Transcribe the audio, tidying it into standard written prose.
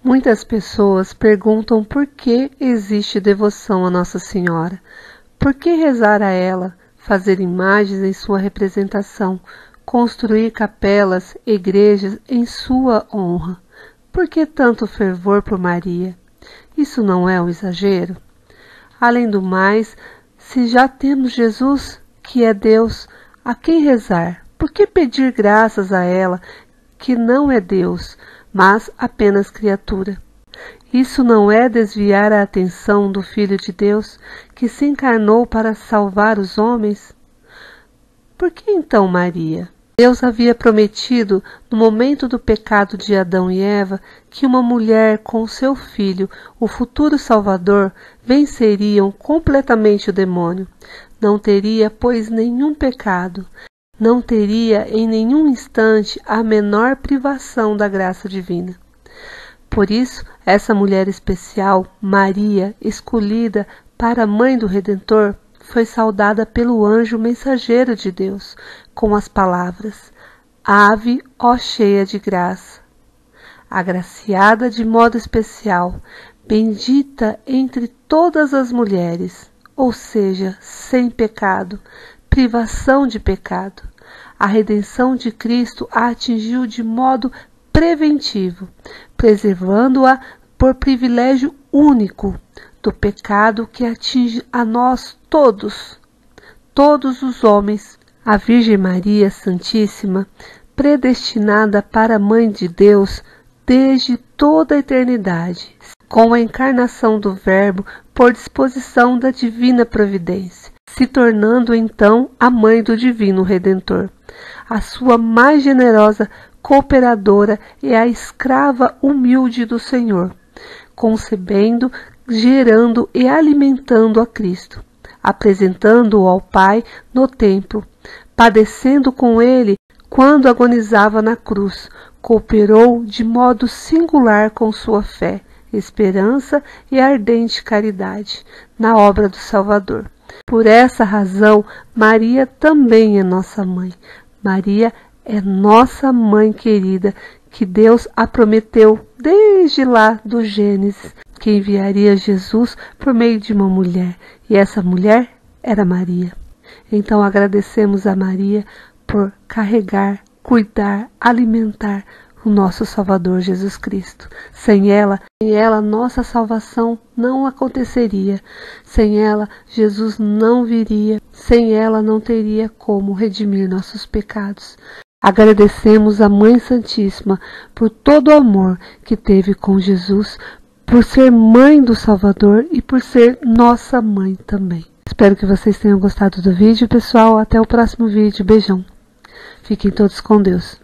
Muitas pessoas perguntam por que existe devoção a Nossa Senhora. Por que rezar a ela, fazer imagens em sua representação, construir capelas, igrejas em sua honra? Por que tanto fervor por Maria? Isso não é um exagero? Além do mais, se já temos Jesus, que é Deus, a quem rezar? Por que pedir graças a ela, que não é Deus, mas apenas criatura? Isso não é desviar a atenção do Filho de Deus, que se encarnou para salvar os homens? Por que então Maria? Deus havia prometido, no momento do pecado de Adão e Eva, que uma mulher com seu filho, o futuro Salvador, venceriam completamente o demônio. Não teria, pois, nenhum pecado. Não teria em nenhum instante a menor privação da graça divina. Por isso, essa mulher especial, Maria, escolhida para a mãe do Redentor, foi saudada pelo anjo mensageiro de Deus, com as palavras: Ave, ó cheia de graça, agraciada de modo especial, bendita entre todas as mulheres, ou seja, sem pecado, privação de pecado. A redenção de Cristo a atingiu de modo preventivo, preservando-a por privilégio único do pecado que atinge a nós todos os homens. A Virgem Maria Santíssima, predestinada para a Mãe de Deus desde toda a eternidade, com a encarnação do Verbo por disposição da divina providência, se tornando então a Mãe do Divino Redentor, a sua mais generosa cooperadora e a escrava humilde do Senhor, concebendo, gerando e alimentando a Cristo, apresentando-o ao Pai no templo, padecendo com ele quando agonizava na cruz, cooperou de modo singular com sua fé, esperança e ardente caridade na obra do Salvador. Por essa razão, Maria também é nossa mãe. Maria é nossa mãe querida, que Deus a prometeu desde lá do Gênesis, que enviaria Jesus por meio de uma mulher, e essa mulher era Maria. Então agradecemos a Maria por carregar, cuidar, alimentar o nosso Salvador Jesus Cristo. Sem ela, nossa salvação não aconteceria. Sem ela, Jesus não viria. Sem ela, não teria como redimir nossos pecados. Agradecemos a Mãe Santíssima por todo o amor que teve com Jesus, por ser mãe do Salvador e por ser nossa mãe também. Espero que vocês tenham gostado do vídeo, pessoal. Até o próximo vídeo. Beijão. Fiquem todos com Deus.